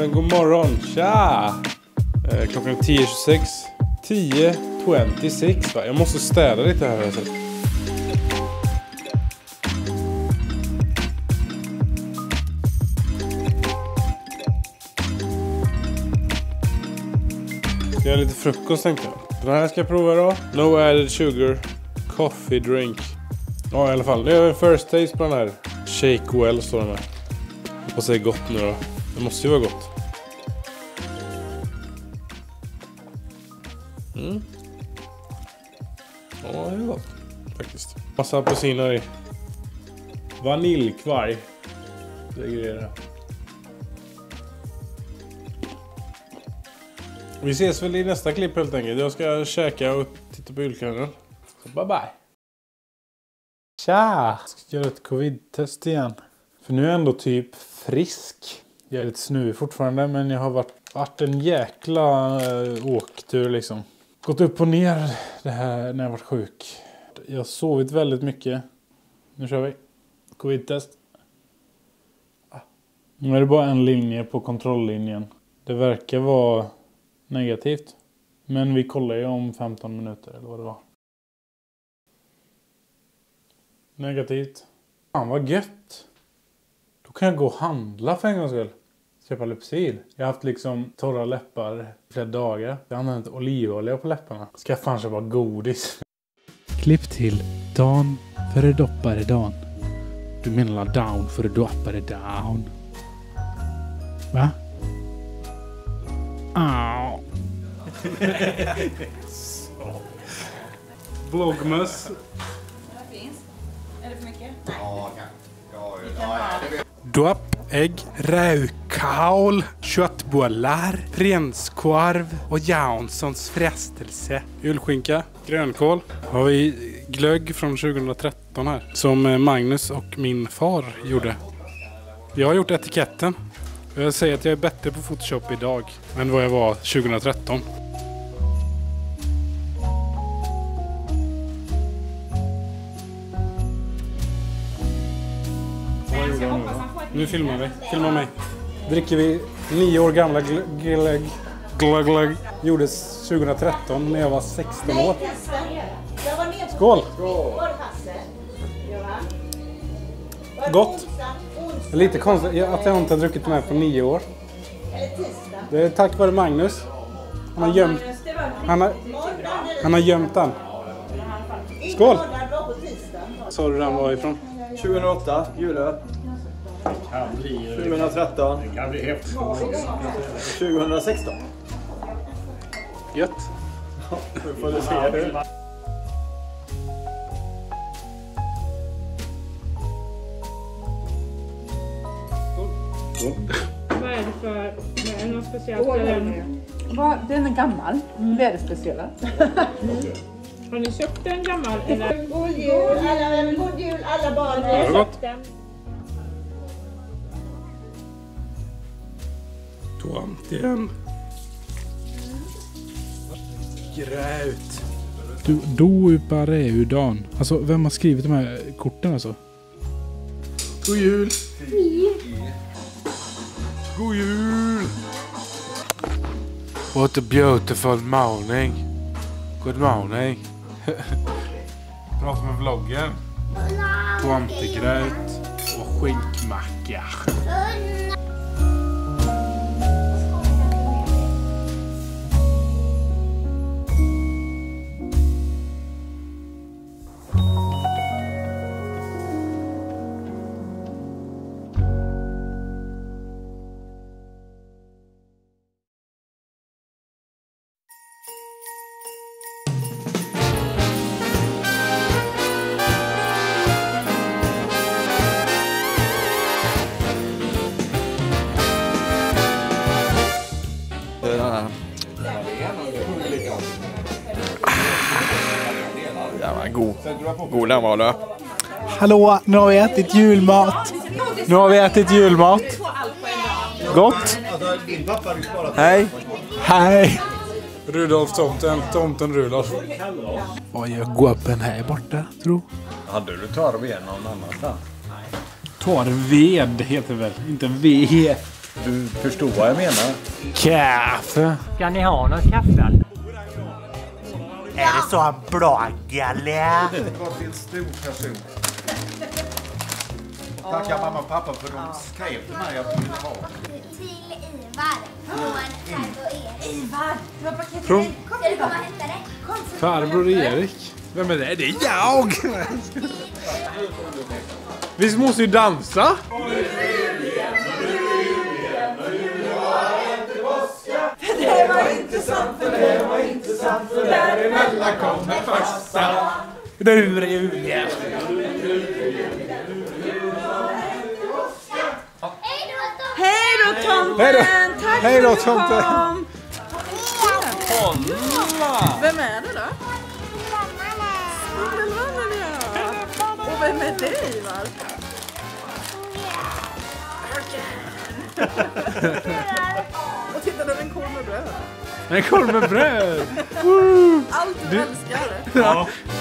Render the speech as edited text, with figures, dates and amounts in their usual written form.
God morgon, tja! Klockan är 10.26. 10.26 va? Jag måste städa lite här alltså. Ska jag lite frukost tänkte jag. Den här ska jag prova då. No added sugar coffee drink. Ja i alla fall, det är en first taste på den här. Shake well står den här. Hoppas det är gott nu då. Det måste ju vara gott. Ja, det är gott faktiskt. Massa apelsiner i. Vaniljkvarg. Lägger det. Vi ses väl i nästa klipp helt enkelt. Jag ska käka och titta på julkalendern. Så bye bye. Tja! Jag ska göra ett covid-test igen. För nu är jag ändå typ frisk. Jag är lite snuvig fortfarande men jag har varit en jäkla åktur liksom. Gått upp och ner det här när jag varit sjuk. Jag har sovit väldigt mycket. Nu kör vi. Covid-test. Nu är det bara en linje på kontrolllinjen. Det verkar vara negativt. Men vi kollar ju om 15 minuter eller vad det var. Negativt. Fan vad gött. Då kan jag gå och handla för en gångs skull. Köpa Lypsyl. Jag har haft liksom torra läppar flera dagar. Jag har använt olivolja på läpparna. Ska jag fan köpa godis. Klipp till Dan före doppare Dan. Du menar down före doppare down. Va? Au. Vlogmus. Det finns. Är det för mycket? Ja. Dopp, ägg, rävkaul, köttbollar, prinskorv och Janssons frestelse. Julskinka, grönkål. Har vi glögg från 2013 här. Som Magnus och min far gjorde. Jag har gjort etiketten. Jag säger att jag är bättre på Photoshop idag än vad jag var 2013. Nu filmar vi. Filma mig. Dricker vi 9 år gamla glögg. Gjordes 2013 när jag var 16 år. Skål! Gott. Lite konstigt att jag inte har druckit den här på 9 år. Det är tack vare Magnus. Han har gömt den. Skål! Så du den var ifrån? 2008, julöl. 2013. Det kan bli häftigt. 2016. Gött. Nu får du se det. Vad är det för... Är det något speciellt? Den är gammal. Det är det speciella. Har ni köpt en gammal? Eller? God jul alla barn. Det var gott. Tomten. Gröt. Du, då upare udan. Alltså, vem har skrivit de här korten alltså? God jul. God jul. What a beautiful morning. Good morning. Prata med vloggen. Tomtegröt och skinkmacka. God den var det. Hallå, nu har vi ätit julmat. Gott. Hej. Hej. Rudolf tomten Rudolf. Vad gör guppen här borta, tro? Hade du torv igen någon annanstans? Torved heter det väl, inte ved. Du förstår vad jag menar. Kaffe. Ska ni ha något kaffe? Är det så bra, eller? Det var till en stor person. Tackar mamma och pappa för de skrev till mig att de ville ha. Till Ivar. Från farbror Erik. Ivar, du har paketet. Från Ska du komma och hämta det? farbror Erik. Vem är det? Det är jag! Vi måste ju dansa! Det var inte sant, för det var inte sant, för däremellan kommer första. Hej då tomten! Tack Hej då, för att du tomten. kom. Vem är det då? Spindelmannen, ja. Och vem är det, Ivar? Och titta, det är en korv med bröd. En korv med bröd! Allt du älskar. Ja.